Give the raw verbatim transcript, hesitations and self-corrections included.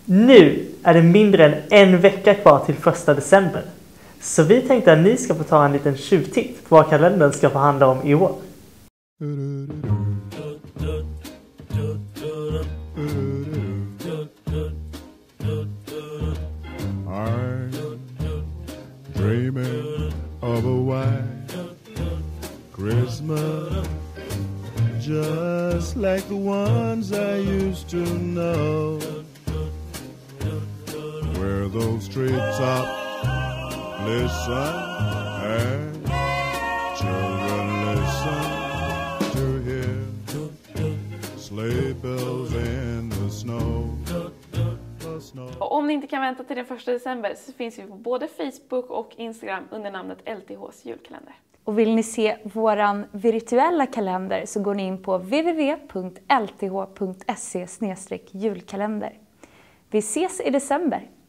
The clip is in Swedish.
Nu är det mindre än en vecka kvar till första december. Så vi tänkte att ni ska få ta en liten tjuvtitt på vad kalendern ska få handla om i år. I'm dreaming of a white Christmas, just like the ones I used to know, where those treetops listen and children listen to hear sleigh bells in the snow. Och om ni inte kan vänta till den första december så finns vi på både Facebook och Instagram under namnet L T H:s julkalender. Och vill ni se våran virtuella kalender så går ni in på w w w punkt l t h punkt s e slash julkalender. Vi ses i december!